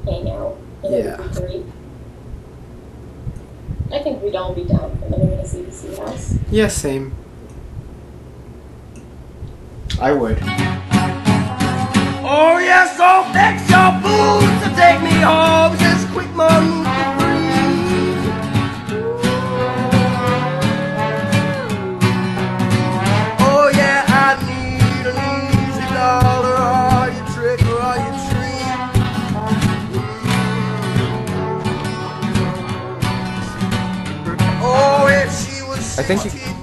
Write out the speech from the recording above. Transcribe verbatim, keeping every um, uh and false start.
hang out in Yeah. a three. I think we'd all be down for living in a C D C house. Yeah, same. I would. Oh yes, so fix your boots and take me home. Just quick money to breathe. Oh yeah, I need an easy dollar. Are you trick or are you treat? Oh, if she was I think you- sixteen